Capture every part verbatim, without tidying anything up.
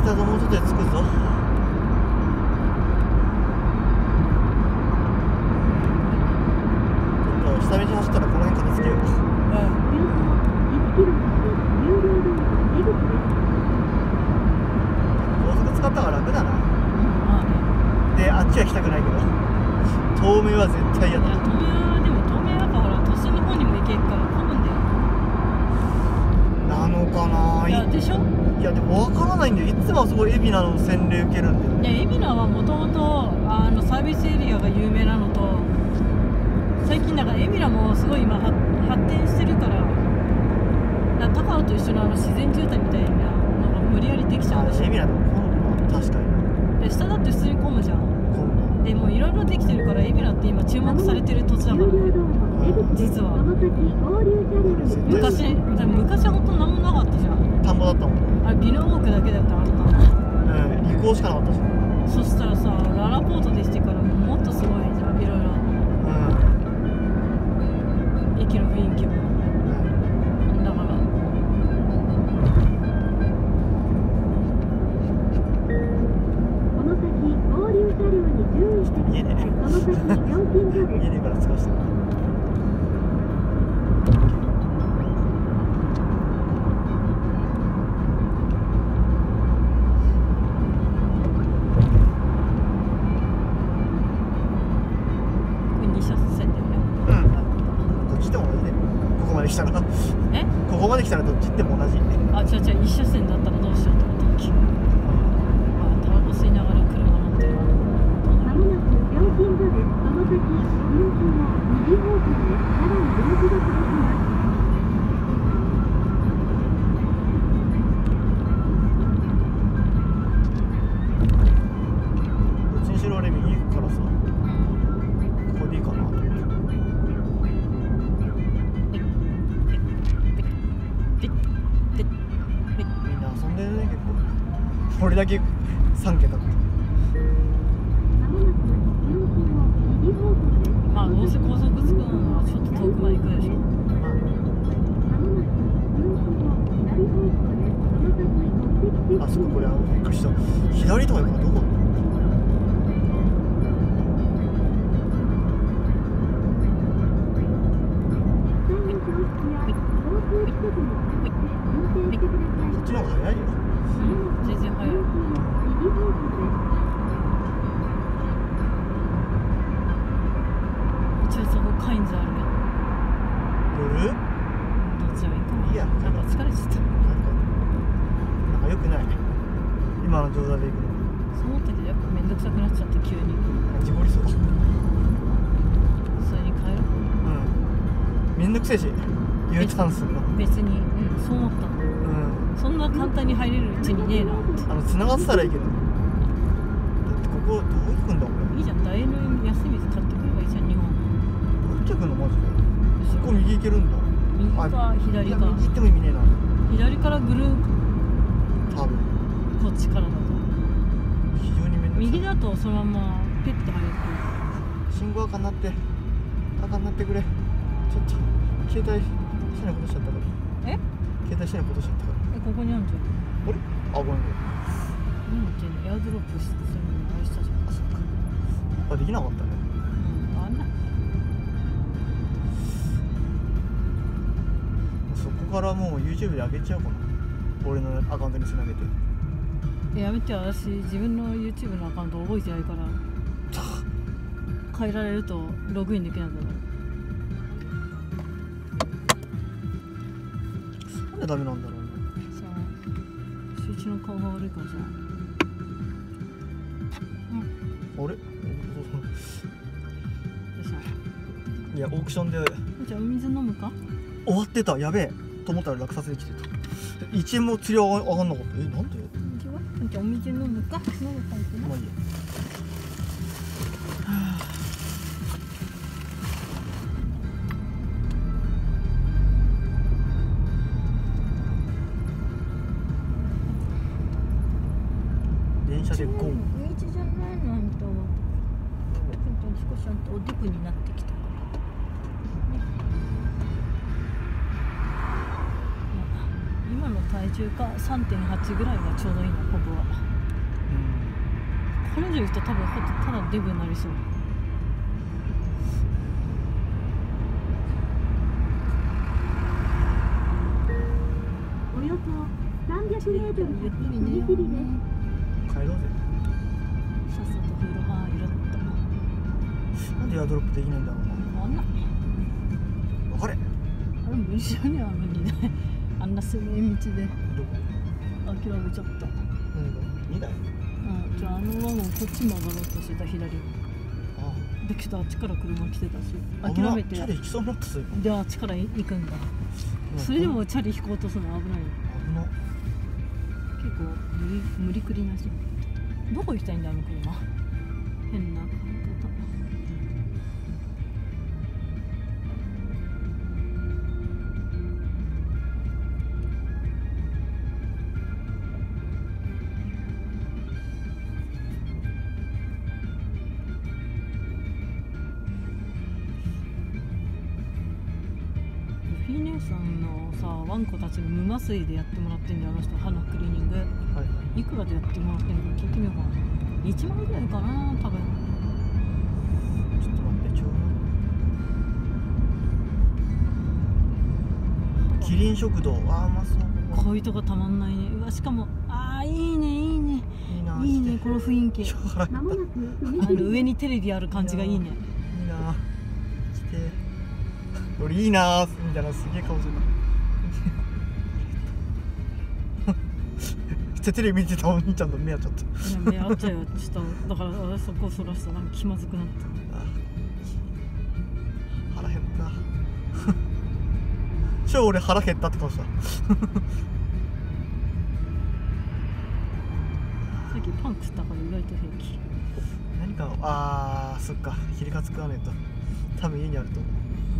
たぞ、もうちょっとで着くぞ。ちょっと下道走ったらこの辺片付けよう。高速使ったから楽だな。で、あっちは行きたくないけど東名は絶対嫌だ。 東名はでも東名はやっぱほら都心の方にも行けるから混むんだよ。 なのかな。 いやでしょ。 いやでも分からないんだよ。いつもあそこ海老名の洗礼受けるんだよ。 いや海老名はもともとあのサービスエリアが有名なのと、最近だから海老名もすごい今発展してるから、だから高尾と一緒のあの自然渋滞みたいなのが無理やりできちゃうんでしょ。 海老名でも混むな。確かにで下だって普通に混むじゃん。 混むね。 でもういろいろできてるから海老名って今注目されてる土地だからね、実は。昔昔は本当何もなかったじゃん。 田んぼだったもんね。 あれビルウォークだけだってあったの。 うん、離島しかなかったし。 そしたらさララポートでしてからもっとすごいじゃん、いろいろ。 うん、 駅の雰囲気もだから家で家でから使わせてる。来たらえここまで来たらどっち行っても同じ。 あ、違う違う、一車線だったらどうしようと思ったっけ。まあ、タバコ吸いながら車乗ってる。 まもなく料金所です。その先、入金は右方向です。さらに両手が続きます。 どっちにしろ俺右行くからさ、ここでいいかなと思って。これだけさん桁って。 まあどうせ高速つくのはちょっと遠くまで行くでしょ。 あそここれあのびっくりした。左とか行くのどこ？そっちの方が早いよ。 全然早い。一応そこカインズあるけど。 夜？ どっちでもいいかな。 いいや、 なんか疲れちゃった。 なんか良くない。今の状態で行くの。 そう思ったけどやっぱめんどくさくなっちゃって急に。 事故りそう。 それに帰ろう。 うん。めんどくせえし、U ターンするの。 別に、うん、そう思ったの。 うん。 そんな簡単に入れるうちにねえなって。 あの繋がってたらいいけど。だってここどう行くんだこれ。 いいじゃん、大の安い水買ってくればいいじゃん、日本。 どっち行くのマジで。ここ右行けるんだ。 右か左か。 右行っても意味ねえな。 左からぐるー多分。 こっちからだと。 非常にめんどくさい。 右だとそのままペッて入る。 信号赤になって赤になってくれ。ちょっと携帯しないことしちゃったから。 え携帯しないことしちゃったから。 え、ここにあるじゃん。 あれ？あ、ごめんごめん。 なんだっけ、エアドロップするのあれしたじゃん。 あ、そっか。あ、できなかったね。 うん、あんな。 そこからもう YouTube で上げちゃおうかな。俺のアカウントにつなげて。 え、やめてよ、私自分の YouTube のアカウント覚えてないから変えられるとログインできなくなる。 なんでダメなんだろうね。 さあ、集中の顔が悪いからじゃん。 あれ？ どうした？ いや、オークションでじゃあお水飲むか？ 終わってた。やべえと思ったら落札できてた。いちえんも釣り上が上がんなかった。え、なんで？ じゃあお水飲むか？飲むかいけな。 まあいいや。電車でゴン。 道じゃないのあんたは。少しあんたおデブになってきたから。ね、まあ、今の体体重か さんてんはち ぐらいがちょうどいいなコブは。これ以上いくと多分ほんとただのデブになりそう。 およそさんびゃくメートル先踏切です。 帰ろうぜ。 さっさと風呂入るっなんでエアドロップできないんだろうと。あんなな。分かれ。 あれ無理じゃねえ、あのにね。あんな狭い道でどこ？ 諦めちゃった。 何が？にだい？ うん、じゃああのワゴンこっち曲がろうとしてた左。 あだけどあっちから車来てたしあ。 諦めてチャリ引きそうになったすであっちから行くんだ。それでもチャリ引こうとするの危ないよ。 危な。 結構無理無理くりな人。どこ行きたいんだあの車。変な買い方。ルフィ姉さんのさワンコたちの無麻酔でやってもらってんだよあの人。歯のクリーニングはいはいくらでやってもらってんのか聞いてみようかな。いちまんぐらいかな多分。 い。ちょっと待ってちょうど。キリン食堂。ああうまそう。 こういうとこたまんないね。うわしかもあーいいねいいねいいな。 いいねこの雰囲気。 超腹減った。 まもなくあ踏切の上にテレビある感じがいいね。 いいな。来て。俺いいなーみたいなすげえ顔するな。テレビ見てたお兄ちゃんと目合っちゃった。 いや目合っちゃうよ。ちょっとだから私そこそらしたらなんか気まずくなった。 あ腹減った。超俺腹減ったって顔した。 さっきパン食ったから意外と平気。 何かあーそっかヒレカツ食わねえと多分家にあると思う。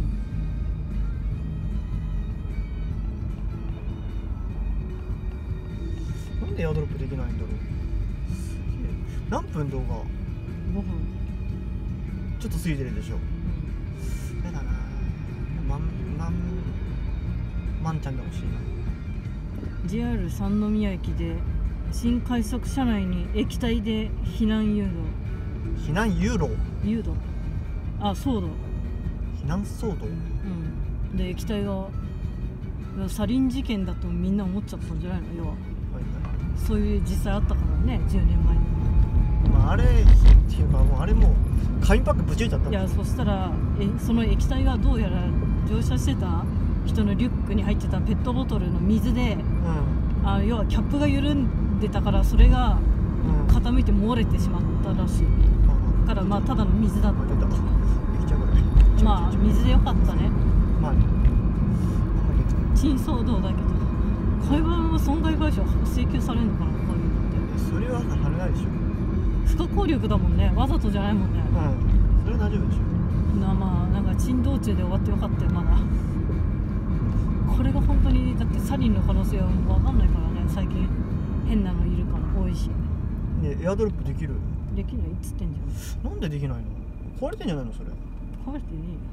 なんでエアドロップできないんだろう。何分動画？ ごふん。 ちょっと過ぎてるでしょ。やだな。まんまんまんちゃんで欲しいな。 ジェイアール 三宮駅で新快速車内に液体で避難誘導避難誘導誘導あ騒動。 避難騒動。 うんで液体がサリン事件だとみんな思っちゃったんじゃないの。要ははいはそういう実際あったからねじゅうねんまえに。 い。まああれっていうかもうあれもう紙パックぶち抜いちゃったんいやですよ。 そしたらえその液体がどうやら乗車してた人のリュックに入ってたペットボトルの水でうんあ要はキャップが緩んでたからそれがうん。 傾いて漏れてしまったらしいあからまあただの水だっあ出た。できちゃうこれ。 た。まあ水でよかったね。 まあね。あんまり出てない。 珍騒動だけど会話の損害賠償請求されるのかなこういうのって。 それは跳ねないでしょ。 不可抗力だもんね。わざとじゃないもんね。 うん。それは大丈夫でしょ。 なまあなんか珍道中で終わってよかったよまだ。これが本当にだってサリンの可能性は分かんないからね最近変なのいるから多いし。 ねエアドロップできる？ できないっつってんじゃん。 なんでできないの？壊れてんじゃないのそれ。 壊れてねえよ。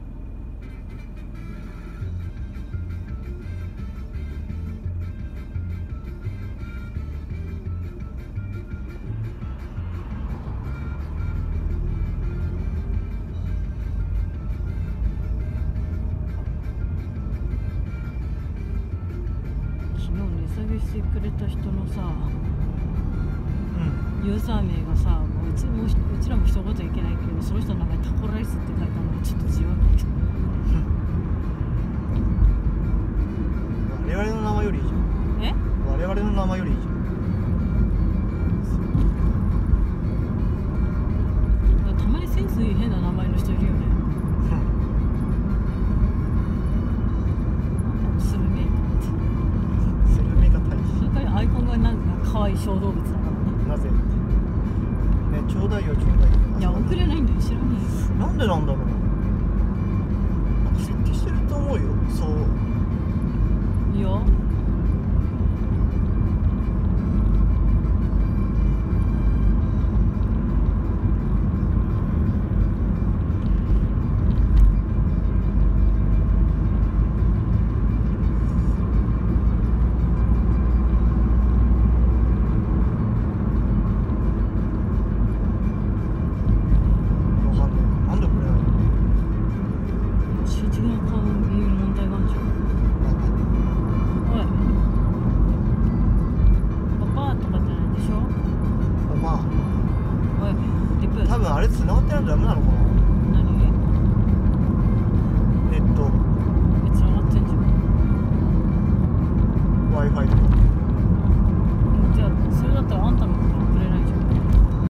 昨日値下げしてくれた人のさうん。 ユーザー名がさもううちもううちらも一言いけないけどその人の名前タコライスって書いてあるのがちょっとじわるけど。 我々の名前よりいいじゃん。 え我々の名前よりいいじゃん。 たまにセンスいい変な名前の人いるよね。スルメイカってスルメが大それからアイコンがなんか可愛い小動物だからね。 事。なぜ？ねちょうだいよちょうだいよ。 いや送れないんだよ知らないよ。 なんでなんだろう。なんか設定してると思うよ。そう。 いやれ繋がってないとダメなのかな。